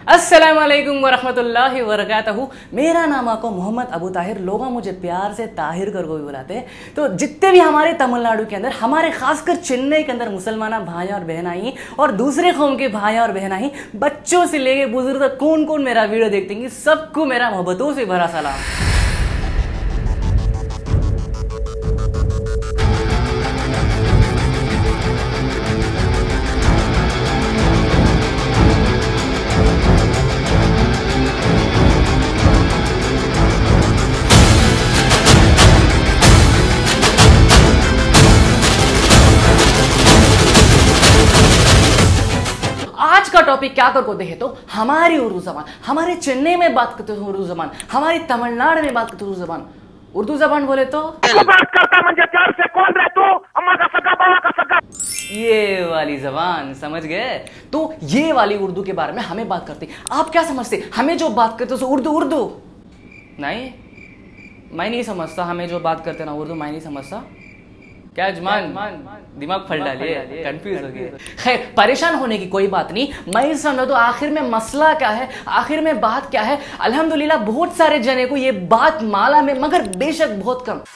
अस्सलाम वालेकुम वरहमतुल्लाहि वबरकातहू। मेरा नाम आपको मोहम्मद अबू ताहिर, लोग मुझे प्यार से ताहिर कर को भी बुलाते हैं। तो जितने भी हमारे तमिलनाडु के अंदर, हमारे खासकर चेन्नई के अंदर मुसलमान भाई और बहनाई और दूसरे कौम के भाई और बहनाई, बच्चों से लेके बुजुर्ग तक कौन कौन मेरा वीडियो देखते हैं, सबको मेरा मोहब्बतों से भरा सलाम। आज का टॉपिक क्या कर को देखे तो हमारी उर्दू जबान, हमारे चेन्नई में बात करते हैं उर्दू जबान, हमारी तमिलनाडु में बात करते हैं उर्दू जबान। उर्दू जबान बोले तो बात करता मुझे प्यार से, कौन रहे तू, अम्मा का सगा बाबा का सगा, ये वाली जबान समझ गए। तो ये वाली उर्दू के बारे में हमें बात करते। आप क्या समझते, हमें जो बात करते हो उर्दू उर्दू नहीं, मैं नहीं समझता। हमें जो बात करते ना उर्दू मैं नहीं समझता। क्या जमान दिमाग फट डालिए, कंफ्यूज हो गए। खैर, परेशान होने की कोई बात नहीं, मैं समझा तो आखिर में मसला क्या है, आखिर में बात क्या है। अल्हम्दुलिल्लाह बहुत सारे जने को ये बात माला में, मगर बेशक बहुत कम।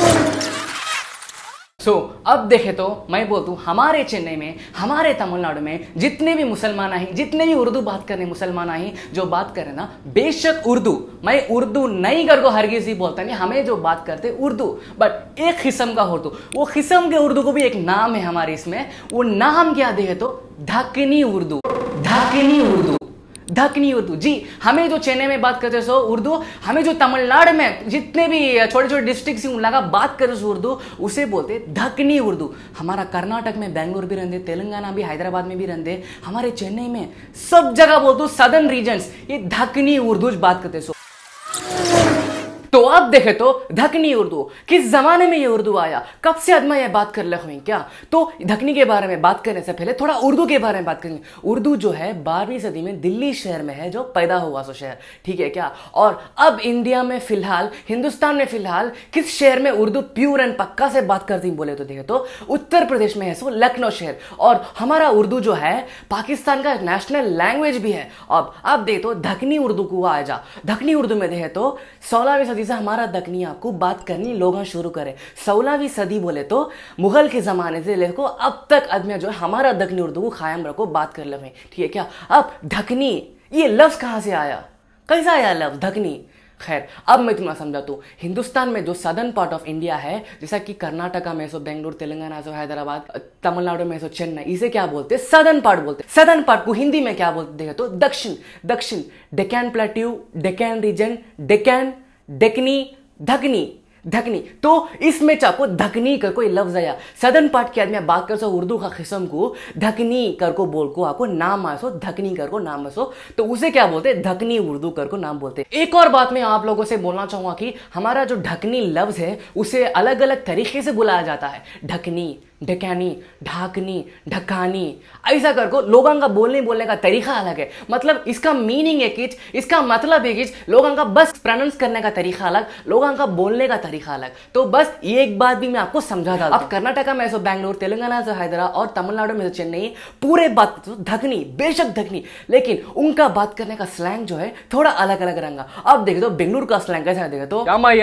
अब देखे तो मैं बोलता हूँ, हमारे चेन्नई में, हमारे तमिलनाडु में जितने भी मुसलमान हैं, जितने भी उर्दू बात करने मुसलमान हैं, जो बात करें ना, बेशक उर्दू, मैं उर्दू नहीं कर को हरगिज़ ही बोलता नहीं, हमें जो बात करते उर्दू, बट एक किस्म का उर्दू, वो किस्म के उर्दू को भी एक नाम है हमारे इसमें। वो नाम क्या देखे तो दक्कनी उर्दू, दक्कनी उर्दू, दक्कनी उर्दू। जी, हमें जो चेन्नई में बात करते सो उर्दू, हमें जो तमिलनाडु में जितने भी छोटे छोटे डिस्ट्रिक्ट से उनका बात करते सो उर्दू, उसे बोलते दक्कनी उर्दू। हमारा कर्नाटक में बेंगलोर भी रहते, तेलंगाना भी, हैदराबाद में भी रहते, हमारे चेन्नई में सब जगह बोलते सदर्न रीजन्स ये दक्कनी उर्दू बात करते सो। तो अब देखे तो दक्कनी उर्दू किस जमाने में ये उर्दू आया, कब से आदमी ये बात कर ले हुई क्या। तो दक्कनी के बारे में बात करने से पहले थोड़ा उर्दू के बारे में बात करेंगे। उर्दू जो है 12वीं सदी में दिल्ली शहर में है जो पैदा हुआ सो शहर, ठीक है क्या। और अब इंडिया में फिलहाल, हिंदुस्तान में फिलहाल किस शहर में उर्दू प्योर एंड पक्का से बात करती बोले तो देखे तो उत्तर प्रदेश में है सो लखनऊ शहर। और हमारा उर्दू जो है पाकिस्तान का नेशनल लैंग्वेज भी है। अब देखे तो दक्कनी उर्दू को आ जा, दक्कनी उर्दू में देखे तो 16वीं सदी से हमारा दक्कनी आपको बात करनी लोग शुरू करे। 16वीं सदी बोले तो मुगल के जमाने से लेकर अब तक आदमी जो है हमारा दक्कनी उर्दू को कायम रखो, बात कर ले, ठीक है क्या। अब दक्कनी ये लफ्ज कहां से आया, कैसा आया लफ्ज दक्कनी। खैर, अब मैं तुम्हें समझाता हूँ। हिंदुस्तान में जो सदर्न पार्ट ऑफ इंडिया है, जैसा कि कर्नाटका में सो बेंगलोर, तेलंगाना सो हैदराबाद, तमिलनाडु में सो चेन्नई, इसे क्या बोलते, सदर्न पार्ट बोलते। सदर्न पार्ट को हिंदी में क्या बोलते देखे तो दक्षिण, दक्षिण, डेक्कन प्लेट्यू, डेक्कन रीजन, डेक्कन, दक्कनी, दक्कनी, दक्कनी। तो इसमें चाको दक्कनी कर कोई लफ्ज आया। सदर्न पार्ट के आदमी बात कर सो उर्दू का किस्म को दक्कनी कर को बोल को आपको नाम आसो, दक्कनी कर को नाम आसो, तो उसे क्या बोलते, दक्कनी उर्दू कर को नाम बोलते। एक और बात मैं आप लोगों से बोलना चाहूंगा कि हमारा जो दक्कनी लफ्ज है उसे अलग अलग तरीके से बुलाया जाता है। ढकनी, ढकानी, ढाकनी, ढकानी, ऐसा करको लोगों का बोलने का तरीका अलग है। मतलब इसका मीनिंग एक ही, इसका मतलब एक ही, लोगों का बस प्रोनाउंस करने का तरीका अलग, लोगों का बोलने का तरीका अलग। तो बस ये एक बात भी मैं आपको समझा था। अब कर्नाटका में सो बेंगलोर, तेलंगाना से हैदराबाद और तमिलनाडु में से चेन्नई पूरे बात तो दक्कनी, बेशक दक्कनी, लेकिन उनका बात करने का स्लैंग जो है थोड़ा अलग अलग रंगा। अब देखे तो बेंगलुरु का स्लैंग कैसा है देखे तो,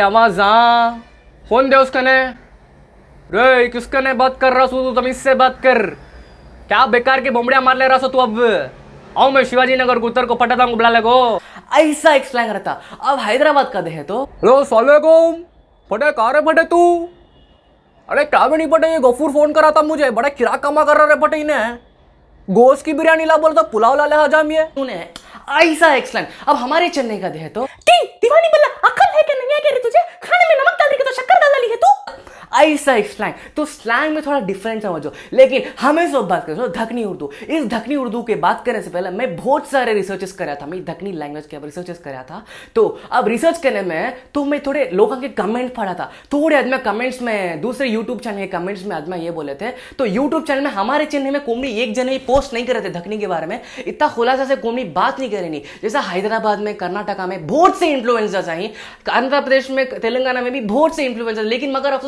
फोन दे उसका ने रे, किसका ने बात कर रहा तू, तमीज से बात कर, क्या बेकार के बोमड़िया मार ले रहा सो तू। अब आओ मैं शिवाजी नगर को उत्तर को पटाता बुला ले को, ऐसा एक स्लैंग रहता। अब हैदराबाद का देखे तो अलैकुम, फटे कहाँ रे फटे तू, अरे क्या भी नहीं फटे, ये गफूर फोन करा था मुझे, बड़ा किराक कमा कर रहा रे फटे, इन्हें गोश्त की बिरयानी ला बोलता, पुलाव ला ले हजाम ये तूने, ऐसा एक स्लैंग। अब हमारे चेन्नई का देखे तो दीवानी बल्ला, अकल है क्या नहीं है क्या रे तुझे, खाने में नमक डाल रही है तो शक्कर डाल ली है तू, ऐसा एक स्लैंग। तो स्लैंग में थोड़ा डिफरेंस समझो, लेकिन हमें सब बात करें दक्कनी उर्दू। इस दक्कनी उर्दू के बात करने से पहले मैं बहुत सारे रिसर्चेस कराया था, मैं दक्कनी लैंग्वेज के रिसर्चेस कराया था। तो अब रिसर्च करने में तो मैं थोड़े लोगों के कमेंट पढ़ा था, थोड़े आदमी कमेंट्स में, दूसरे यूट्यूब चैनल के कमेंट्स में आदमी ये बोले थे। तो यूट्यूब चैनल में हमारे चैनल में कॉमेडी एक जने पोस्ट नहीं कर रहे थे दक्कनी के बारे में, इतना खुलासा से कॉमेडी बात नहीं करे नहीं। जैसा हैदराबाद में, कर्नाटका में बहुत से इन्फ्लुएंसर्स हैं, आंध्र प्रदेश में, तेलंगाना में भी बहुत से इन्फ्लुएंसर्स, लेकिन मगर अफसोस हमारे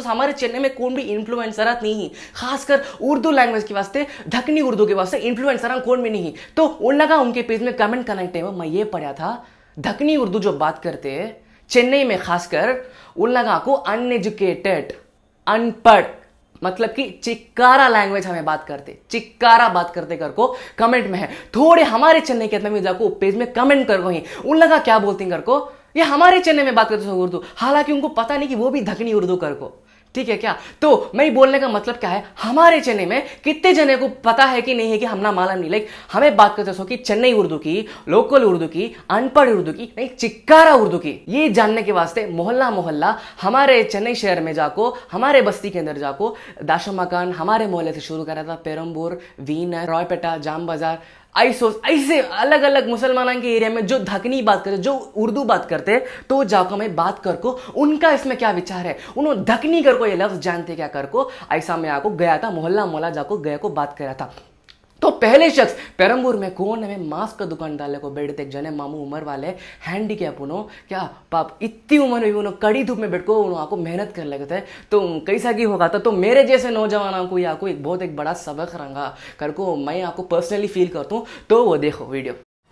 चेन्नई में कौन भी इन्फ्लुएंसर नहीं, खासकर उर्दू लैंग्वेज के वास्ते दखनी उर्दू के वास्ते इन्फ्लुएंसर कौन भी नहीं। तो उन लगा उनके पेज में कमेंट करने टाइम मैं ये पढ़ा था, दखनी उर्दू जो बात करते हैं चेन्नई में खासकर उन लगा को अनएजुकेटेड, अनपढ़, मतलब कि चिक्कारा लैंग्वेज हमें बात करते, चिक्कारा बात करते कर को कमेंट में है। थोड़े हमारे चेन्नई के में जाको पेज में कमेंट कर को ही उन लगा क्या बोलती कर को, ये हमारे चेन्नई में बात करते उर्दू, हालांकि उनको पता नहीं कि वो भी दखनी उर्दू कर को। ठीक है क्या? तो मैं बोलने का मतलब क्या है, हमारे चेन्नई में कितने जने को पता है कि नहीं है कि हम ना मालूम नहीं, लाइक हमें बात करते सो कि चेन्नई उर्दू की, लोकल उर्दू की, अनपढ़ उर्दू की, नहीं चिक्कारा उर्दू की, ये जानने के वास्ते मोहल्ला मोहल्ला हमारे चेन्नई शहर में जाको, हमारे बस्ती के अंदर जाको, दाशामक्कन हमारे मोहल्ले से शुरू करा था, पेरम्बूर, वीनर, रॉयपेटा, जाम बाजार, ऐसे अलग अलग मुसलमानों के एरिया में जो दखनी बात करते, जो उर्दू बात करते, तो जाकर मैं बात कर को उनका इसमें क्या विचार है, उन्होंने दखनी कर को ये लफ्ज जानते क्या कर को, ऐसा मैं आपको गया था मोहल्ला मोहल्ला जाको गया को बात करा था। तो पहले शख्स पेरम्बूर में कौन है, मास्क का दुकान डाले को बैठते एक जने मामू उम्र वाले हैंडीकैप उनो क्या पाप इतनी उम्र में उन्होंने कड़ी धूप में बैठ को उन्होंने आपको मेहनत कर लगे थे। तो कैसा की होगा था, तो मेरे जैसे नौजवानों को आपको एक बहुत एक बड़ा सबक रंगा कर को मैं आपको पर्सनली फील करता हूँ। तो वो देखो वीडियो।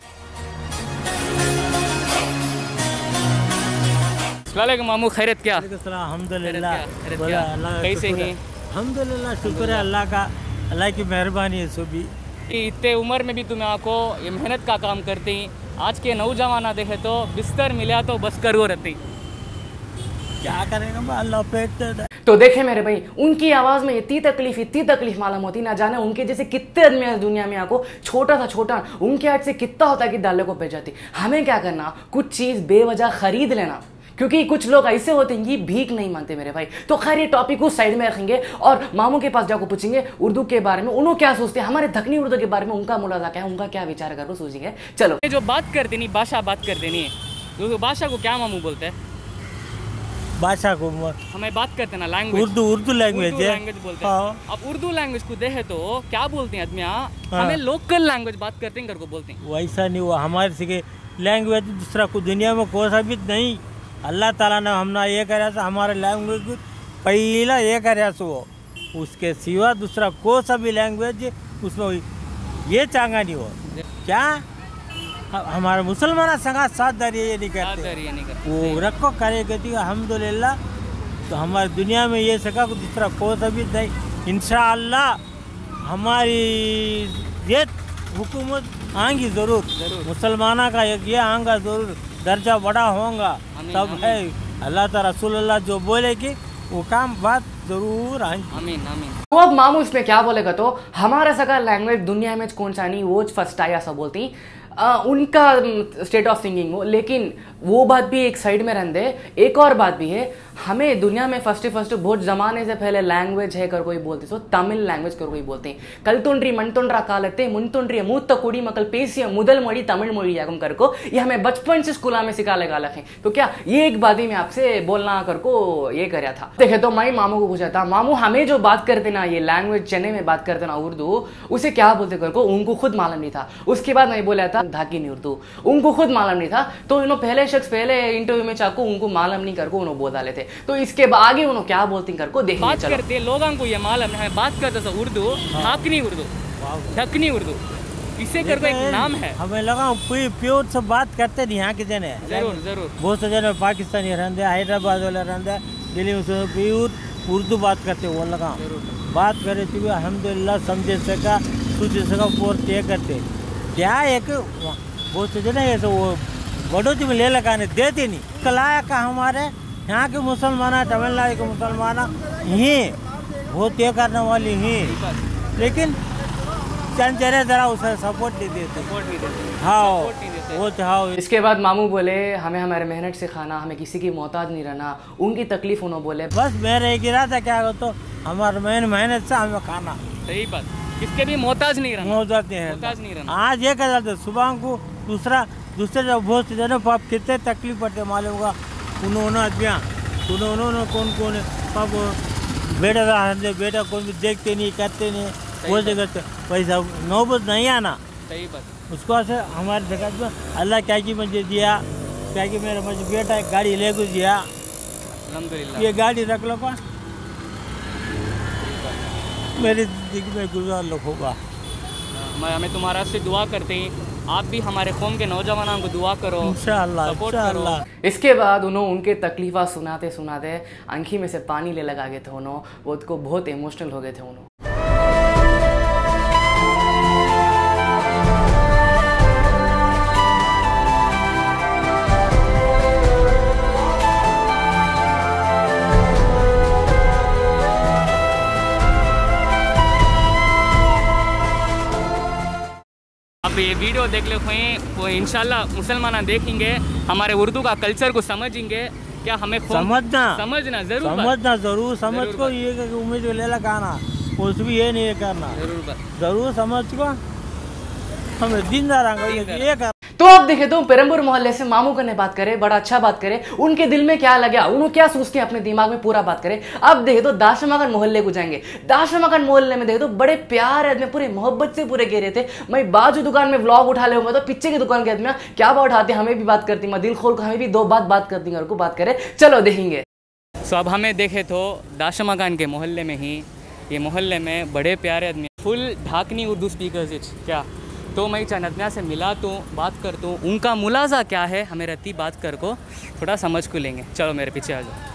अस्सलाम मामू, खैरियत क्या? अल्हम्दुलिल्लाह, कैसे हैं? अल्हम्दुलिल्लाह, शुक्र है अल्लाह का, अल्लाह की मेहरबानी है। सभी इतने उम्र में भी तुम्हें आपको ये मेहनत का काम करते हैं। आज के नौजवान देखे तो बिस्तर मिला तो बस करो रहती, क्या करेगा अल्लाह पेट। तो देखे मेरे भाई, उनकी आवाज में इतनी तकलीफ मालूम होती, ना जाने उनके जैसे कितने आदमी है दुनिया में आपको छोटा सा छोटा उनके हाथ से कितना होता है कि डाले को पे जाती। हमें क्या करना, कुछ चीज बेवजह खरीद लेना, क्योंकि कुछ लोग ऐसे होते हैं कि भीख नहीं मानते मेरे भाई। तो खैर ये टॉपिक को साइड में रखेंगे और मामू के पास जाकर पूछेंगे उर्दू के बारे में, उन्होंने क्या सोचते हैं, हमारे दखनी उर्दू के बारे में उनका मुलाजा क्या है, उनका क्या विचार करो सोचेंगे। चलो, जो बात करते नहीं भाषा बात करते नहीं, तो भाषा को क्या मामू बोलते हैं? भाषा को हमें बात करते ना लैंग्वेज, उर्दू लैंग्वेज बोलते हैं। अब उर्दू लैंग्वेज को देखे तो क्या बोलते हैं आदमी, हमें लोकल लैंग्वेज बात करते हैं को बोलते हैं। वैसा नहीं हुआ, हमारे से लैंग्वेज दूसरा को दुनिया में कोई सा भी नहीं। अल्लाह ताला ने हमने ये करा था, हमारे लैंग्वेज पहला ये करा सो, उसके सिवा दूसरा कोई सा भी लैंग्वेज उसमें ये चांगा नहीं हो। क्या हमारे मुसलमान संगा साथ दारी ये नहीं करते, वो रखो करे कहती अल्हम्दुलिल्लाह। तो हमारी दुनिया में ये सका दूसरा कोई सा भी नहीं। इंशाअल्लाह हमारी ये हुकूमत आएंगी ज़रूर, मुसलमाना का ये आएगा ज़रूर, दर्जा बड़ा होगा तब है। अल्लाह ताला रसूलुल्लाह जो बोले कि वो काम बात जरूर आएंगी। आमीन आमीन। तो अब मामू इसमें क्या बोलेगा, तो हमारा सका लैंग्वेज दुनिया में कौन सा नहीं, वो फर्स्ट आया सब बोलती उनका स्टेट ऑफ थिंकिंग हो। लेकिन वो बात भी एक साइड में रहने दे, एक और बात भी है, हमें दुनिया में फर्स्ट बहुत ज़माने से पहले लैंग्वेज है कर कोई बोलते सो तमिल लैंग्वेज कर कोई बोलते हैं। कल तोंड्री मन तोंड्रा कालते मुन तोंड्री मूत कुड़ी मकल पेसिया मुदल मड़ी तमिल मड़ी यागम कर को, ये हमें बचपन से स्कूल में सिखा लगा रखे। तो क्या ये एक बात ही मैं आपसे बोलना कर को ये कराया था। देखे तो मैं मामू को पूछा था, मामू हमें जो बात करते ना ये लैंग्वेज चेन्नई में बात करते ना उर्दू, उसे क्या बोलते कर को उनको खुद मालूम नहीं था। उसके बाद मैं बोला था धाकिनी उर्दू, उनको खुद मालूम नहीं था। तो उन्होंने पहले शख्स पहले इंटरव्यू में चाको उनको मालूम नहीं कर को उन्होंने बोल डाले थे। तो इसके आगे उन्होंने क्या बोलते कर को देखिए। बात करते लोगों को ये मालूम है, बात करते था उर्दू धाकनी उर्दू, दखनी उर्दू, इसे कर को एक नाम है। हमें लगा प्योर से बात करते नहीं यहाँ के जने, जरूर जरूर बहुत से जने पाकिस्तानी रहते, हैदराबाद वाले रहते, दिल्ली में प्योर उर्दू बात करते। वो लगा बात करे तो अल्हम्दुलिल्लाह समझे सका सोच सका पोर तय करते। क्या एक बहुत से जने ऐसे वो बढ़ोतरी में ले लगाने देते नहीं। कलाया का हमारे यहाँ के मुसलमान, तमिलनाडु के मुसलमान ही बहुत ये करने वाली ही, लेकिन चंद जरा जरा उसे सपोर्ट नहीं देते। हाँ वो हाँ। इसके बाद मामू बोले हमें हमारे मेहनत से खाना, हमें किसी की मोहताज नहीं रहना, उनकी तकलीफ उन्होंने बोले बस मेरा एक इरादा क्या हो तो हमारे मेहनत से हमें खाना। सही बात, किसके भी मोहताज नहीं रहना, मोहताज नहीं रहना। आज ये कर जाते सुबह को दूसरे जब बहुत से जने पाप कितने तकलीफ पड़ते मालूम होगा। उन्होंने आदमियाँ उन्होंने कौन पाप बेटा कौन भी देखते नहीं करते नहीं, वो जगह पैसा नौबत नहीं आना। सही बात। उसको से हमारे जगह में अल्लाह क्या की मुझे दिया, क्या कि मेरा मुझे बेटा एक गाड़ी ले को दिया, अल्हम्दुलिल्लाह। ये गाड़ी रख लो पास मेरी ज़िंदगी में गुजार लोग होगा। हमें तुम्हारा से दुआ करते हैं, आप भी हमारे कौम के नौजवानों को दुआ करो, इंशाअल्लाह सपोर्ट इंशाअल्लाह। करो। इसके बाद उन्होंने उनके तकलीफ़ा सुनाते सुनाते आंखी में से पानी ले लगा गए थे, उन्होंने वो को बहुत इमोशनल हो गए थे उन्होंने। अब ये वीडियो देख ले हुए वो इंशाल्लाह मुसलमान देखेंगे, हमारे उर्दू का कल्चर को समझेंगे। क्या हमें समझना जरूर समझ को ये उम्मीद ले लगाना, कुछ भी ये नहीं करना, जरूर समझ को हमें जिंदा ये कर। तो आप देखे तो पेरम्बूर मोहल्ले से मामू करने बात करे, बड़ा अच्छा बात करे, उनके दिल में क्या लगा, उन्होंने क्या सोचते हैं अपने दिमाग में पूरा बात करे। अब देखे तो दाशमाकन मोहल्ले को जाएंगे। दाशमाकन मोहल्ले में देखे तो बड़े प्यार आदमी पूरे मोहब्बत से पूरे घेरे थे। मैं बाजू दुकान में व्लॉग उठा ले, तो पीछे की दुकान के आदमी क्या बात उठाते, हमें भी बात करती, मैं दिल खोल कर हमें भी दो बात करती घर को बात करे। चलो देखेंगे। सो अब हमें देखे तो दाशमाकन के मोहल्ले में ही, ये मोहल्ले में बड़े प्यारे आदमी फुल ढाकनी उर्दू स्पीकर्स क्या, तो मैं चनदना से मिला तो बात कर दूँ, उनका मुलाजा क्या है हमें रहती बात कर को थोड़ा समझ को लेंगे। चलो मेरे पीछे आ जाओ।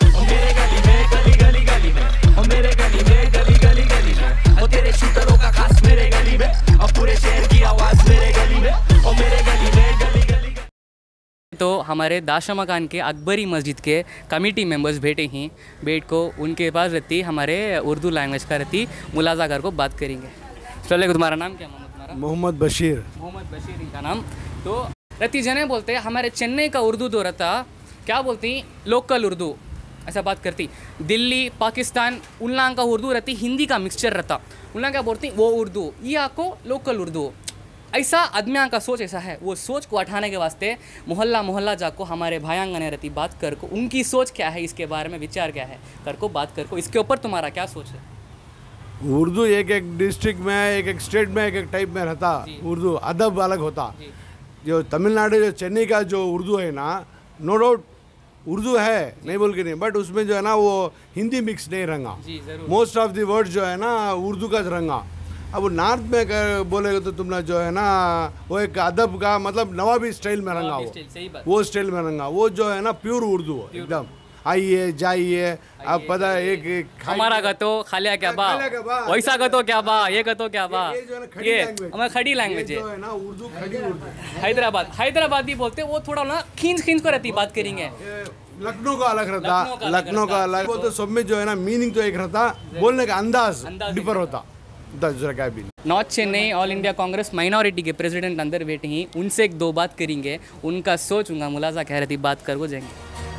तो हमारे दाशमाकन के अकबरी मस्जिद के कमेटी मेंबर्स बैठे ही, बैठ को उनके पास रहती हमारे उर्दू लैंग्वेज का रहती मुलाजा कर को बात करेंगे। चलो तुम्हारा नाम क्या? मोहम्मद बशीर इनका नाम। तो रती जने बोलते हैं हमारे चेन्नई का उर्दू तो रहता, क्या बोलती लोकल उर्दू ऐसा बात करती। दिल्ली पाकिस्तान उनला का उर्दू रहती हिंदी का मिक्सचर रहता, उनला क्या बोलती वो उर्दू, ये आपको लोकल उर्दू। ऐसा आदमियों का सोच ऐसा है, वो सोच को हटाने के वास्ते मोहल्ला जाको हमारे भायांगने रहती बात कर को, उनकी सोच क्या है इसके बारे में विचार क्या है कर को बात कर को, इसके ऊपर तुम्हारा क्या सोच है? उर्दू एक डिस्ट्रिक्ट में, एक स्टेट में एक टाइप में रहता उर्दू, अदब अलग होता। जो तमिलनाडु जो चेन्नई का जो उर्दू है ना, नो डाउट उर्दू है, नहीं बोल के नहीं, बट उसमें जो है ना वो हिंदी मिक्स नहीं रंगा, मोस्ट ऑफ द वर्ड्स जो है ना उर्दू का रंगा। अब नॉर्थ में बोलेगा तो तुमने जो है ना वो एक अदब का मतलब नवाबी स्टाइल में रंगा, वो स्टाइल में रंगा, वो जो है ना प्योर उर्दू एकदम। आइए जाइए, अब पता है एक हमारा का तो खालिया क्या बा, वैसा का तो क्या बा, ये का तो क्या बा, ये हमारा खड़ी लैंग्वेज है ना उर्दू, खड़ी उर्दू। हैदराबादी बोलते वो थोड़ा ना खींच को रहती बात करेंगे। लखनऊ का अलग रहता, लखनऊ का अलग, वो तो सब में जो है ना मीनिंग तो एक रहता, बोलने का अंदाज डिफर होता। North Chennai all India Congress minority के प्रेसिडेंट अंदर बैठे ही, उनसे एक दो बात करेंगे, उनका सोच उनका मुलाजा कह रही थी बात कर वो जाएंगे।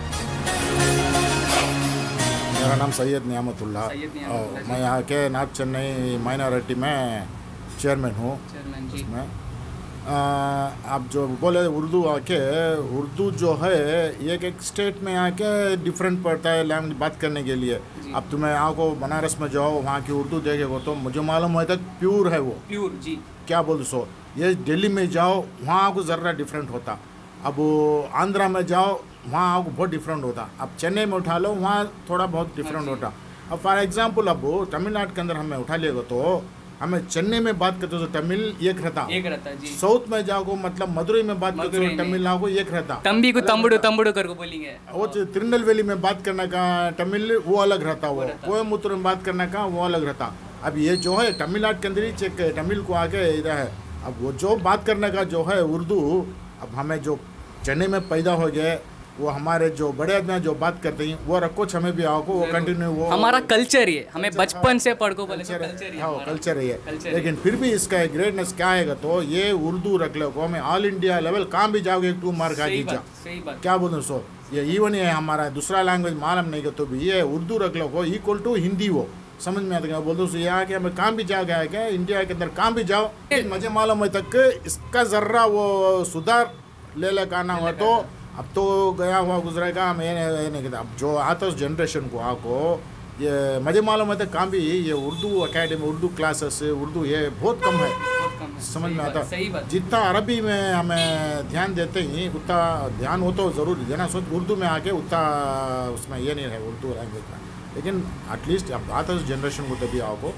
मेरा नाम सैयद नियामतुल्लाह, मैं यहाँ के नॉर्थ चेन्नई माइनॉरिटी में चेयरमैन हूँ। उसमें आप जो बोले उर्दू आके, उर्दू जो है एक स्टेट में आके डिफरेंट पड़ता है लैंग्वेज बात करने के लिए। अब तुम्हें आपको बनारस में जाओ, वहाँ की उर्दू देखेगा तो मुझे मालूम है तक प्योर है वो, प्योर जी क्या बोल सो। ये दिल्ली में जाओ वहाँ आपको ज़रा डिफरेंट होता, अब आंध्रा में जाओ वहाँ आपको बहुत डिफरेंट होता, अब चेन्नई में उठा लो वहाँ थोड़ा बहुत डिफरेंट होता। अब फॉर एग्जांपल अब तमिलनाडु के अंदर हमें उठा लेगा तो हमें चेन्नई में बात करते तो तमिल एक रहता जी। साउथ में जाओ मतलब मदुरई में बात करते तो तमिल आपको एक रहता, तंबी को तंबुड़ू करके बोलेंगे। वो तिरुनेलवेली में बात करने का तमिल वो अलग रहता, वो कोयम्बटूर में बात करने का वो अलग रहता। अब ये जो है तमिलनाडु के अंदर ही चेक तमिल को आके इधर है, अब वो जो बात करने का जो है उर्दू, अब हमें जो चेन्नई में पैदा हो गए वो हमारे जो बड़े आदमी जो बात करते हैं वो रखो, हमें भी आओ वो कंटिन्यू, वो हमारा कल्चर है, हमें बचपन से पढ़ को कल्चर है। लेकिन फिर भी इसका ग्रेटनेस क्या आएगा तो ये उर्दू रख लो, हमें ऑल इंडिया लेवल कहाँ भी जाओगे 2 मार्क आ जा, क्या बोलूँ सो। ये इवन है हमारा दूसरा लैंग्वेज मालूम नहीं तो भी ये उर्दू रख लो इक्वल टू हिंदी, वो समझ में आता है। बोल दो यहाँ के हमें कहाँ भी जाओ गया इंडिया के अंदर कहाँ भी जाओ, मुझे मालूम है तक इसका ज़र्रा वो सुधार ले लेकर आना हुआ तो अब तो गया हुआ गुजरेगा, हम ये नहीं कहते। अब जो आता उस जनरेशन को आपको ये मुझे मालूम है कहाँ भी ये उर्दू अकेडमी, उर्दू क्लासेस, उर्दू ये बहुत कम है, समझ में आता। जितना अरबी में हमें ध्यान देते ही उतना ध्यान हो तो ज़रूर देना, सोच उर्दू में आके उतना उसमें ये नहीं है उर्दू लैंग्वेज का। लेकिन एटलीस्ट अब आता उस जनरेशन को तभी आपको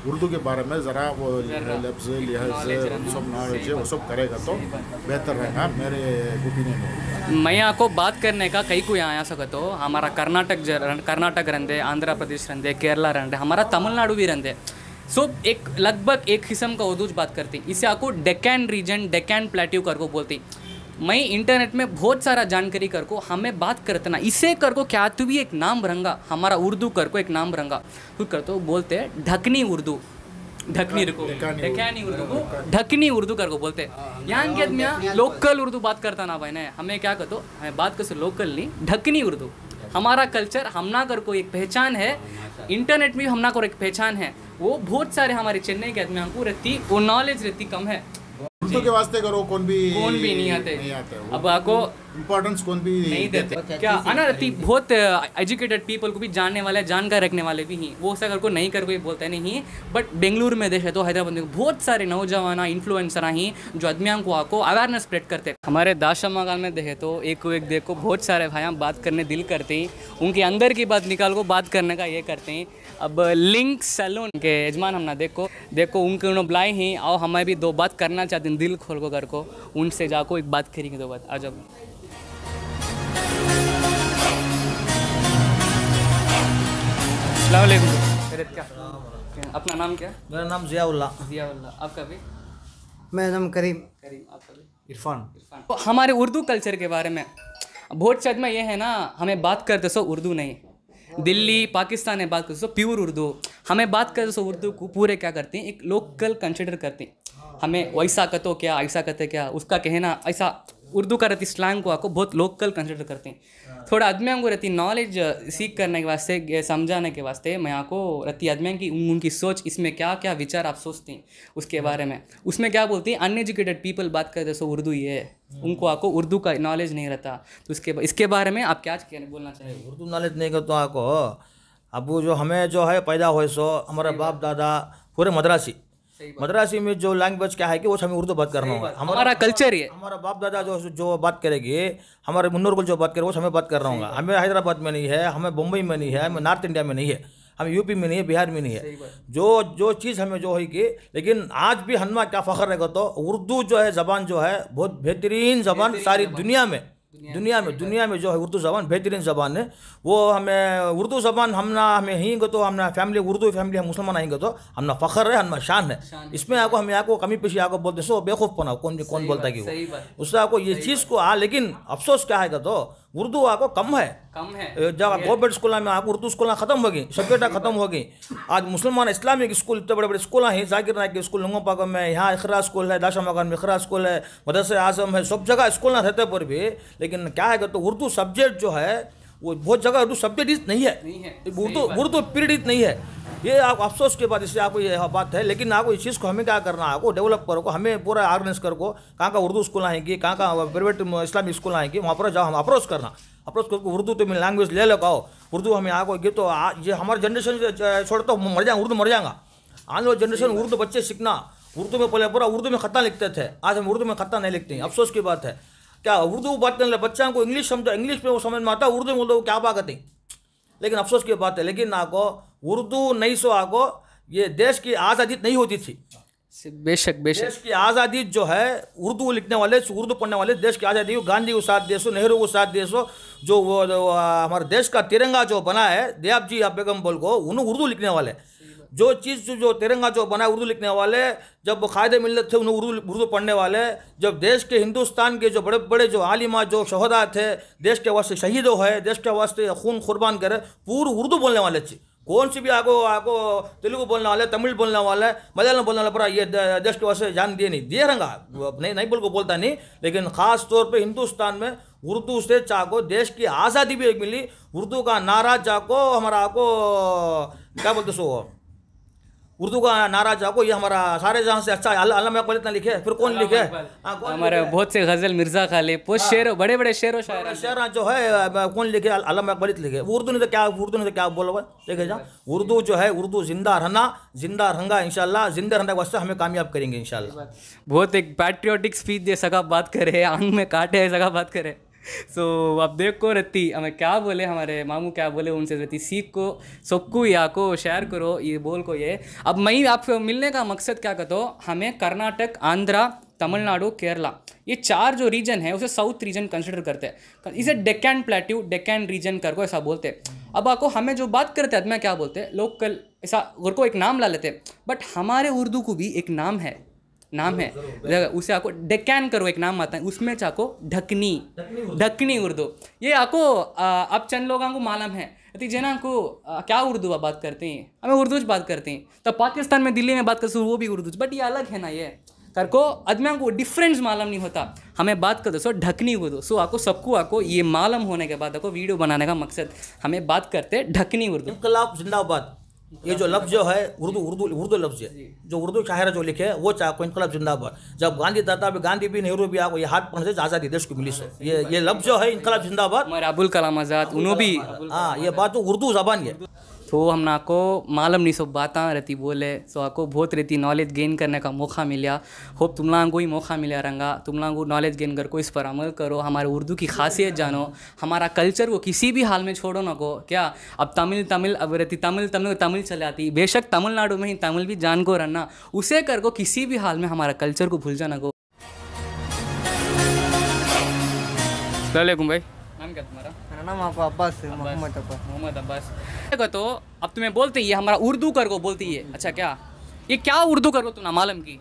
उर्दू के बारे में ज़रा वो लफ्ज़ लिहाज सब नॉलेज है वो सब करेगा तो बेहतर रहेगा मेरे ओपिनियन में। मैं आपको बात करने का कई को यहाँ आ सको तो हमारा कर्नाटक रंदे, आंध्र प्रदेश रंदे, केरला रंदे, हमारा तमिलनाडु भी रंदे। सो एक लगभग एक किस्म का उर्दू बात करती, इसे आपको डेक्कन रीजन, डेक्कन प्लेट्यू कर को बोलती। मैं इंटरनेट में बहुत सारा जानकारी कर को हमें बात करते ना, इसे कर को क्या तो भी एक नाम रंगा, हमारा उर्दू कर को एक नाम रंगा तो कर तो बोलते हैं ढकनी उर्दू, ढकनी को डेक्कनी उर्दू को ढकनी उर्दू कर को बोलते हैं। यहाँ के आदमी लोकल उर्दू बात करता ना भाई ने, हमें क्या कहते हमें बात कर लोकल नहीं, ढकनी उर्दू हमारा कल्चर हमना कर को एक पहचान है, इंटरनेट में हमना को एक पहचान है। वो बहुत सारे हमारे चेन्नई के आदमियों को रहती, वो नॉलेज रहती कम है। उर्दू के वास्ते करो कौन भी नहीं आते अब आपको इम्पोर्टेंस कौन भी नहीं देते क्या आना रहती। बहुत एजुकेटेड पीपल को भी जानने वाले, जानकार रखने वाले भी हैं, वो ऐसा को नहीं कर कोई बोलते नहीं। बट बेंगलुरु में देखे तो हैदराबाद में बहुत सारे नौजवान इन्फ्लुएंसर ही जो आदमियों को आपको अवेयरनेस स्प्रेड करते। हमारे दाशामक्कन में देखे तो एक देखो बहुत सारे भाई बात करने दिल करते हैं, उनके अंदर की बात निकाल को बात करने का ये करते हैं। अब लिंक सैलून के यजमान हम ना देखो उनके उन्होंने बुलाए हैं, आओ हमें भी दो बात करना चाहते हैं दिल खोल को कर को, उनसे जाको एक बात करेंगे, दो बात आ जाओ। अस्सलाम वालेकुम। क्या अपना नाम क्या? मेरा नाम ज़ियाउल्ला। आपका भी? मेरा नाम करीम। आपका भी? इरफान। तो हमारे उर्दू कल्चर के बारे में बहुत शायद में ये है ना, हमें बात करते सो उर्दू नहीं, दिल्ली पाकिस्तान में बात करते सो प्योर उर्दू, हमें बात करते सो उर्दू को पूरे क्या करते हैं एक लोकल कंसिडर करते हैं। हमें वैसा कतो क्या, ऐसा कहते क्या, उसका कहना ऐसा उर्दू का रहती स्लैंग को आपको बहुत लोकल कंसिडर करते हैं। थोड़ा आदमियों को रहती नॉलेज सीख करने के वास्ते, समझाने के वास्ते मैं आपको रहती आदमियों की उनकी सोच, इसमें क्या क्या विचार आप सोचते हैं उसके बारे में। उसमें क्या बोलती है अनएजुकेटेड पीपल बात करते सो उर्दू ही है, उनको आपको उर्दू का नॉलेज नहीं रहता। तो इसके बारे में आप क्या बोलना चाहिए? उर्दू नॉलेज नहीं कर तो आपको अब जो हमें जो है पैदा हुए सो हमारा बाप दादा पूरे मद्रासी में जो लैंग्वेज क्या है कि वो हमें उर्दू बात करना होगा, हमारा कल्चर ही है। हमारा बाप दादा जो बात करेंगे, हमारे मुन्नूर को जो बात करेंगे वो हमें बात करना होगा। हमें हैदराबाद में नहीं है, हमें मुंबई में नहीं है, हमें नॉर्थ इंडिया में नहीं है, हमें यूपी में नहीं है, बिहार में नहीं है। जो चीज़ हमें जो है कि लेकिन आज भी हनमा क्या फ़ख्र रहेगा तो उर्दू जो है ज़बान जो है बहुत बेहतरीन ज़बान सारी दुनिया में जो है उर्दू ज़बान बेहतरीन ज़बान है। वो हमें उर्दू ज़बान हमें ही तो हमना फैमिली उर्दू फैमिली हम मुसलमान आएंगे तो हमना फ़ख्र है, हमारा शान है। इसमें हमें आपको कमी पेशी आपको बोलते सो बेवकूफ़ पना कौन बोलता है कि वो उससे आपको ये चीज़ को लेकिन अफसोस क्या है तो उर्दू आपको कम है। जब गवर्नमेंट स्कूल में आप उर्दू स्कूल खत्म होगी, सब्जेक्ट खत्म होगी। आज मुसलमान इस्लामिक स्कूल इतने बड़े स्कूल हैं, जाकिर नायक के स्कूल लंगोपाक में, यहाँ इखरा स्कूल है, दाशामक्कन में इखरा स्कूल है, मदरसे आजम है, सब जगह स्कूल ना रहते पर भी लेकिन क्या है तो उर्दू सब्जेक्ट जो है वो बहुत जगह उर्दू सब्जेक्ट नहीं है, उर्दू पीरियड नहीं है। ये आप अफसोस के बाद इससे आपको ये बात है। लेकिन आपको इस चीज़ को हमें क्या करना है, आपको डेवलप करो को हमें पूरा ऑर्गेनाइज करो, कहाँ का उर्दू स्कूल आएंगी, कहाँ का प्राइवेट इस्लामिक स्कूल आएंगी, वहाँ पर जाओ हम अप्रोच करके उर्दू तो मैं लैंग्वेज ले लो कहो उर्दू हमें आपको ये तो ये हमारे जनरेशन छोड़ तो मर जाएंगे, उर्दू मर जाएगा। आने वाले जनरेशन उर्दू बच्चे सीखना, उर्दू में पहले पूरा उर्दू में खत्ता लिखते थे, आज हम उर्दू में खत्ता नहीं लिखते हैं, अफसोस की बात है। क्या उर्दू बात करने लगे बच्चों को इंग्लिश समझो, इंग्लिश में वो समझ में आता है, उर्दू में बोलते क्या बात करते, लेकिन अफसोस की बात है। लेकिन आपको उर्दू नहीं सो आपको ये देश की आज़ादी नहीं होती थी। बेशक देश की आज़ादी जो है उर्दू लिखने वाले, उर्दू पढ़ने वाले देश की आज़ादी हो, गांधी को साथ देशो, नेहरू को साथ देशो, जो वो हमारे देश का तिरंगा जो बना है दयाब जी बेगम बोल को उन्होंने उर्दू लिखने वाले, जो चीज़ जो तिरंगा जो बना है उर्दू लिखने वाले, जब कायदे मिलत थे उन्हें उर्दू पढ़ने वाले, जब देश के हिंदुस्तान के जो बड़े बड़े जो आलिमा जो शहदा थे, देश के वास्ते शहीद है, देश के वास्ते खून कुर्बान करे, पूरे उर्दू बोलने वाले थे। कौन सी भी आपको तेलुगु बोलने वाले, तमिल बोलने वाले, मलयालम बोलने वाले, पूरा ये देश के वास्ते जान दिए रंगा नहीं बोल को बोलता नहीं। लेकिन ख़ास तौर पे हिंदुस्तान में उर्दू से चाको देश की आज़ादी भी एक मिली, उर्दू का नारा चाको हमारा आपको क्या बोलते सो उर्दू का नारा जाको ये हमारा सारे जहाँ से अच्छा अल्लामा इकबाल इतना लिखे, फिर कौन लिखे? हमारे बहुत से गजल मिर्जा खालिद बहुत शेर, बड़े बड़े शेर जो है कौन लिखे? अल्लामा इकबाल लिखे। उर्दू ने तो क्या बोला देखे जा, उर्दू जो है उर्दू जिंदा रहना इंशाल्लाह, जिंदा रहने के वास्ते हमें कामयाब करेंगे इंशाल्लाह। बहुत एक पैट्रियोटिक स्पीच दे सका बात करे, आंग में काटे सका बात करे। सो अब देखो रत्ती हमें क्या बोले, हमारे मामू क्या बोले उनसे, रत्ती सीख को सबको या को शेयर करो ये बोल को ये। अब मैं आपको मिलने का मकसद क्या कहता हूँ, हमें कर्नाटक, आंध्रा, तमिलनाडु, केरला ये 4 जो रीजन है उसे साउथ रीजन कंसिडर करते हैं, इसे डेक्कन प्लेट्यू, डेक्कन रीजन कर को ऐसा बोलते हैं। अब आपको हमें जो बात करते हैं मैं क्या बोलते हैं, लोकल ऐसा घर को एक नाम ला लेते हैं, बट हमारे उर्दू को भी एक नाम है उसे आपको डेक्कन करो एक नाम आता है, उसमें चाको ढकनी उर्दू। ये आपको अब चंद लोगों को मालूम है जना को क्या उर्दू बात करते हैं, हमें उर्दू बात करते हैं, तो पाकिस्तान में दिल्ली में बात करते वो भी उर्दू, बट ये अलग है ना, ये करको आदमियों को डिफरेंस मालूम नहीं होता। हमें बात करते सो ढकनी उर्दू। सो आपको सबको आपको ये मालूम होने के बाद आपको वीडियो बनाने का मकसद हमें बात करते ढकनी उर्दू। इनकलाब जिंदाबाद, ये जो लफ्ज़ जो है उर्दू लफ्ज़ है, जो उर्दू शायर जो लिखे वो चाको इनकलाब जिंदाबाद। जब गांधी दादा भी, गांधी भी, नेहरू भी आपको ये हाथ पढ़ने से आज़ादी देश को मिली से, ये लफ्ज़ जो है इनकलाब जिंदाबाद। हमारे अबुल कलाम आज़ाद उन्होंने भी, हाँ ये बात तो उर्दू ज़बान है। तो हम ना को मालूम नहीं सब बातें रहती बोले, सो आपको बहुत रहती नॉलेज गेन करने का मौका मिला। होप तुम लोगों को ही मौका मिला रंगा, तुम लोगों को नॉलेज गेन कर को इस पर अमल करो, हमारे उर्दू की खासियत जानो, हमारा कल्चर को किसी भी हाल में छोड़ो ना को। क्या अब तमिल अब रहती तमिल चले आती, बेशक तमिलनाडु में ही तमिल भी जान को रहना, उसे कर को किसी भी हाल में हमारा कल्चर को भूल जाना को। अस्सलामुअलैकुम भाई, नाम क्या तुम्हारा? मेरा नाम आपको अब्बास है, मोहम्मद अब्बास। तो अब तुम्हें बोलते ये हमारा उर्दू कर को बोलती है, अच्छा क्या ये क्या उर्दू कर को तुमने मालूम की?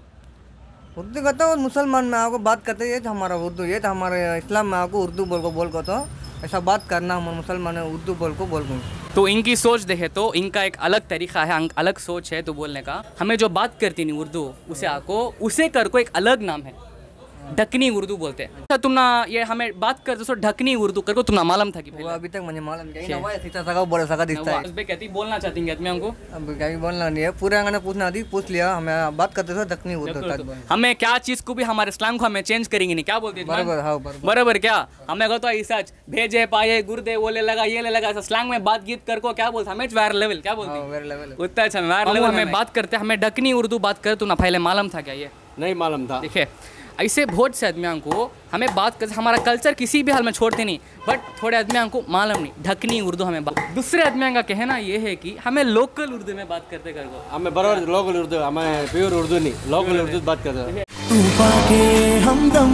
उर्दू कहते हो मुसलमान में आपको बात करते ये तो हमारा उर्दू, ये तो हमारे इस्लाम में आपको उर्दू बोल को तो ऐसा बात करना, हम मुसलमान उर्दू बोल को। तो इनकी सोच देखे तो इनका एक अलग तरीका है, अलग सोच है तो बोलने का। हमें जो बात करती नहीं उर्दू उसे आपको उसे कर को एक अलग नाम है, ढकनी उर्दू बोलते हैं। अच्छा तुम ना ये हमें बात करते सो ढकनी उर्दू करको तुमने मालूम था कि वो अभी तक मुझे मालूम क्या नवा सीता सका बोल सका दिखता है। बे कहती बोलना चाहती हैं आदमी हमको, अब क्या बोलना नहीं है, पूरे अंगने पूछना थी, पूछ लिया, हमें बात करते थे ढकनी उर्दू तक। हमें क्या चीज को भी हमारे इस्लाम को हमें चेंज करेंगे नहीं, क्या बोलती है? बराबर, हाँ बराबर। क्या हमें कहता है सच भेजे पाए गुर्दे बोले लगा ये ले लगा, स्लैंग में बात गीत कर को क्या बोलते हमें वायर लेवल, क्या बोलते हैं उतना अच्छा वायर लेवल में बात करते हैं। हमें ढकनी उर्दू बात करते तो ना पहले मालूम था क्या? ये नहीं मालूम था। देखिए ऐसे बहुत से आदमियों को हमें बात कर, हमारा कल्चर किसी भी हाल में छोड़ते नहीं, बट थोड़े आदमियों को मालूम नहीं ढकनी उर्दू हमें बात। दूसरे आदमियों का कहना ये है कि हमें लोकल उर्दू में बात करते कर को, हमें बराबर लोकल उर्दू, हमें प्योर उर्दू नहीं लोकल उर्दू बात करते। तूफान के हमदम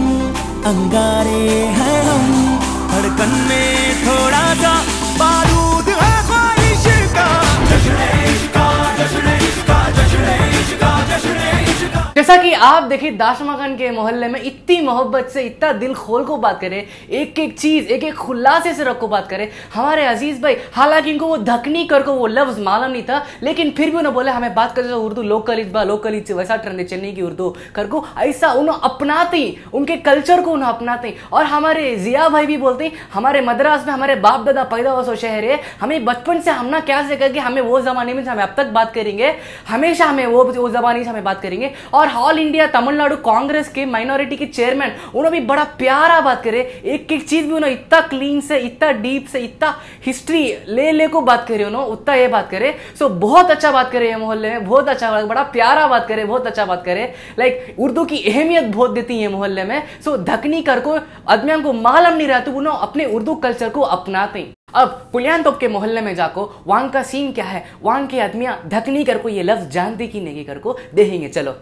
अंगारे हैं हम, धड़कन में थोड़ा सा बारूद है ख्वाहिश का, जश्न इश्का जश्न इश्का जश्न इश्का जश्न इश्का। जैसा कि आप देखिए दाशमाकन के मोहल्ले में इतनी मोहब्बत से इतना दिल खोल को बात करे, एक एक चीज एक एक खुलासे से रख को बात करे हमारे अजीज भाई। हालांकि इनको वो ढकनी कर को वो लफ्ज मालूम नहीं था, लेकिन फिर भी उन्होंने बोले हमें बात करते उर्दू लोकल वैसा ट्रेंड है चेन्नई की उर्दू कर को, ऐसा उन्होंने अपनाते, उनके कल्चर को उन्हें अपनाते। और हमारे जिया भाई भी बोलते हमारे मद्रास में हमारे बाप दादा पैदा हुआ सो शहर है, हमें बचपन से हम ना क्या से करके हमें वो जमाने में हमें अब तक बात करेंगे, हमेशा हमें वो जमाने से हमें बात करेंगे। और ऑल इंडिया तमिलनाडु कांग्रेस के माइनॉरिटी के चेयरमैन उन्होंने भी बड़ा प्यारा बात करे, एक एक चीज भी उन्होंने इतना क्लीन से इतना डीप से इतना हिस्ट्री ले को बात करे, उन्होंने उतना ये बात करे। सो बहुत अच्छा बात करे ये मोहल्ले में, बहुत अच्छा बड़ा प्यारा बात करे, बहुत अच्छा बात करे, लाइक उर्दू की अहमियत बहुत देती है मोहल्ले में। सो ढकनी कर को आदमियों को मालूम नहीं रहता, उन्होंने अपने उर्दू कल्चर को अपनाते। अब पुलियांतोप के मोहल्ले में जाको वहां का सीन क्या है, वहां के आदमियां ढकनी कर को ये लफ्ज जानते कि नहीं कर को देखेंगे। चलो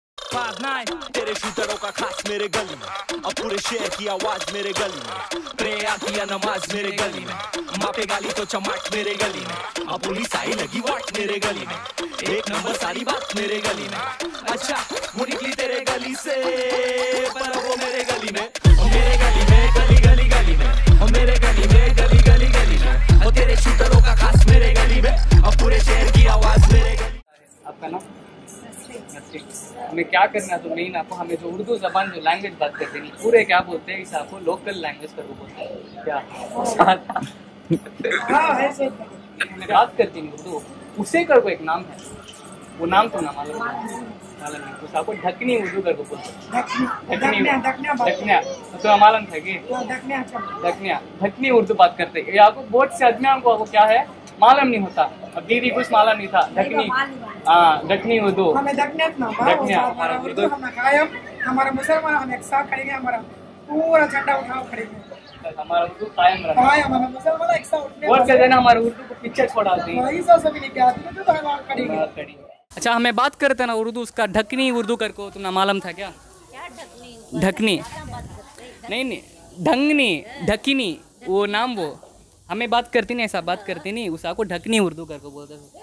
5-9 तेरे शूटरों का खास मेरे गली में, अब पूरे शहर की आवाज मेरे गली में, प्रेयर किया नमाज मेरे गली में, मापे गाली तो चमाट मेरे गली में, अब पुलिस आई लगी वाट मेरे गली में, एक नंबर सारी बात मेरे गली में। अच्छा वो निकली तेरे गली से पर वो मेरे गली में, मेरे गली में गली गली गली में, और मेरे गली में गली गली गली में, और तेरे शूटरों का खास मेरे गली में, अब पूरे शहर की आवाज मेरे गली। आपका नाम? हमें क्या करना तो मेन आपको हमें जो उर्दू जबान जो लैंग्वेज बात करते हैं पूरे क्या बोलते हैं इसे आपको लोकल लैंग्वेज कर बोलते हैं क्या हमें बात करती है उर्दू उसे कर को एक नाम है, वो नाम तो ना मालूम नहीं, तो आपको ढकनी उर्दू कर को बोलते हैं। ढकनिया तो मालूम था कि ढकनी उर्दू बात करते हैं। आपको बहुत से आदमियों को क्या है मालूम नहीं होता, अब दीदी कुछ मालूम नहीं था ढकनी, हाँ ढकनी उर्दू, हमें ढकनिया हमारा उर्दू हमें कायम, हमारा मुसलमान हम एक साथ करेंगे, हमारा पूरा झंडा उठाओ खड़े में। हमारा उर्दू कायम रहा। हाँ हमारा मुसलमान एक साथ उठने वोट से देना हमारे उर्दू को पीछे छोड़ा दी। वही सब सभी लेके आते थे तो हम खड़ी गए। अच्छा हमें बात करते ना उर्दू, उसका ढकनी उर्दू करको तुम्हें मालूम था क्या? ढकनी नहीं ढंगनी ढकिनी वो नाम, वो हमें बात करती नहीं, ऐसा बात करती नहीं, उस आपको ढकनी उर्दू करको बोलते थे।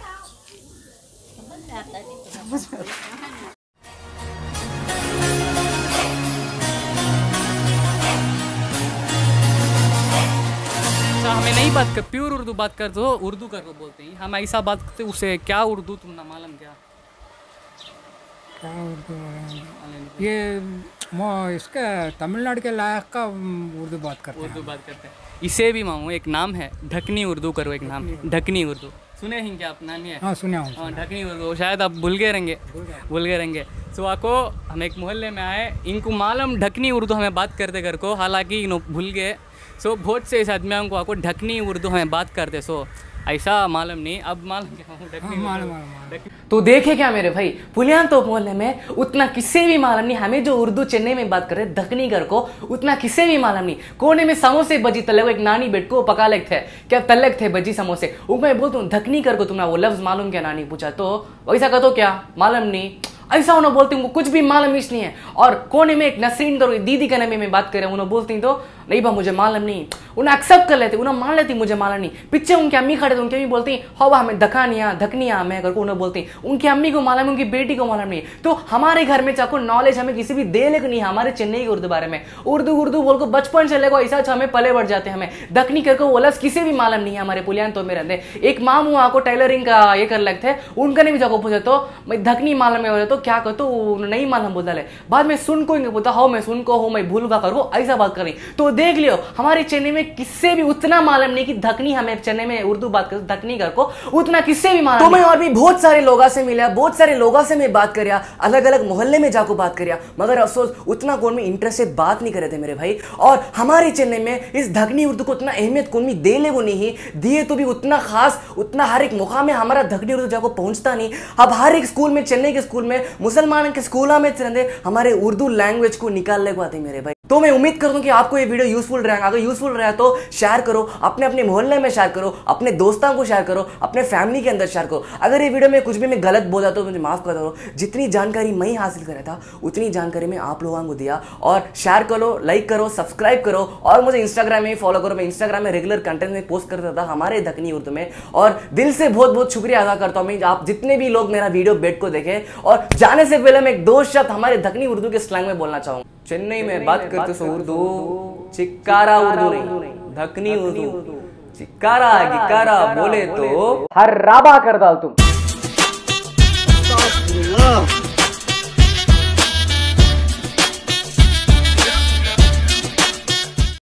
अच्छा हमें नहीं बात कर, प्योर उर्दू बात कर दो, उर्दू करको बोलते हैं हम, ऐसा बात करते उसे क्या उर्दू तुम ना मालूम क्या? क्या उर्दू ये इसका तमिलनाडु के लायक का उर्दू बात करते हैं। इसे भी मामू एक नाम है ढकनी उर्दू करो, एक नाम है ढकनी उर्दू, सुने हैं क्या आप? नाम है हाँ सुना हूँ। हाँ ढकनी उर्दू, शायद आप भूल गए रहेंगे। सो आपको हम एक मोहल्ले में आए, इनको मालूम ढकनी उर्दू हमें बात करते कर को, हालांकि इन्हों भूल गए। सो बहुत से इस आदमियों को आपको ढकनी उर्दू हमें बात करते, सो ऐसा मालूम नहीं, अब मालूम क्या? तो देखे क्या मेरे भाई, पुलियांतोप मोहल्ले में उतना किसी भी मालूम नहीं, हमें जो उर्दू चेन्नई में बात कर रहे दखनी घर को उतना किसी भी मालूम नहीं। कोने में समोसे बजी तले, एक नानी बेट को पका लेग थे क्या, तलक थे बजी समोसे, वो मैं बोलता हूँ ढकनी घर को तुम्हें वो लफ्ज मालूम क्या? नानी पूछा तो वैसा कह तो क्या मालूम नहीं, ऐसा उन्होंने बोलती हूँ कुछ भी मालूम इस नहीं है। और कोने में एक नसरीन तो दीदी के नाम में बात करें, उन्होंने बोलती तो नहीं बा मुझे मालूम नहीं, उन्हें एक्सेप्ट कर लेते, उन्हें मान लेती मुझे मालूम नहीं। पीछे उनकी अम्मी खड़े थे, उनकी अम्मी बोलती हवा हमें दखानिया धकनिया मैं करके उन्हें बोलती, उनकी अम्मी को मालूम, उनकी बेटी को मालूम नहीं। तो हमारे घर में चाको नॉलेज हमें किसी भी दे लेकर नहीं है हमारे चेन्नई के उर्दू बारे में, उर्दू बोल को बचपन से लेको ऐसा हमें पले बढ़ जाते हैं, हमें दखनी करके वो लफ्ज किसी भी मालूम नहीं है। हमारे पुलियांतोप में रहते एक मामू को टेलरिंग का ये कर लगते थे, उनका नहीं भी जाको पूछे तो मैं धकनी मालूम है तो क्या कहते नहीं मालूम बोलता ले, बाद में सुन को बोलता हो मैं सुन को हो मैं भूल करो, ऐसा बात करी। तो देख लियो हमारे चेन्नई में किससे भी उतना मालूम नहीं कि धकनी, हमें चेन्नई में उर्दू बात कर धकनी घर को उतना किससे भी मालूम। तो मैं और भी बहुत सारे लोगों से मिला, बहुत सारे लोगों से मैं बात करिया, अलग अलग मोहल्ले में जाकर बात करिया, मगर अफसोस उतना कौन में इंटरेस्ट से बात नहीं करे थे मेरे भाई। और हमारे चेन्नई में इस धकनी उर्दू को उतना अहमियत कौन भी दे ले वो नहीं दिए, तो भी उतना खास उतना हर एक मुकाम में हमारा धकनी उर्दू जाको पहुंचता नहीं। अब हर एक स्कूल में, चेन्नई के स्कूल में, मुसलमान के स्कूलों में हमारे उर्दू लैंग्वेज को निकालने को आते मेरे भाई। तो मैं उम्मीद करता हूं कि आपको ये वीडियो यूजफुल रहेगा, अगर यूजफुल रहा तो शेयर करो, अपने अपने मोहल्ले में शेयर करो, अपने दोस्तों को शेयर करो, अपने फैमिली के अंदर शेयर करो। अगर ये वीडियो में कुछ भी मैं गलत बोला तो मुझे माफ कर दो, जितनी जानकारी मैं हासिल कर रहा था उतनी जानकारी मैं आप लोगों को दिया। और शेयर करो, लाइक करो, सब्सक्राइब करो, और मुझे इंस्टाग्राम में फॉलो करो, मैं इंस्टाग्राम में रेगुलर कंटेंट में पोस्ट करता था हमारे धकनी उर्दू में। और दिल से बहुत बहुत शुक्रिया अदा करता हूँ मैं आप जितने भी लोग मेरा वीडियो बैठ को देखे। और जाने से पहले मैं एक दो शब्द हमारे धकनी उर्दू के स्लैंग में बोलना चाहूंगा। चेन्नई में बात करते सो उर्दू चिक्कारा उर्दू नहीं, धकनी उर्दू, चिक्कारा गिक्कारा बोले तो हर्राबा कर डाल तुम।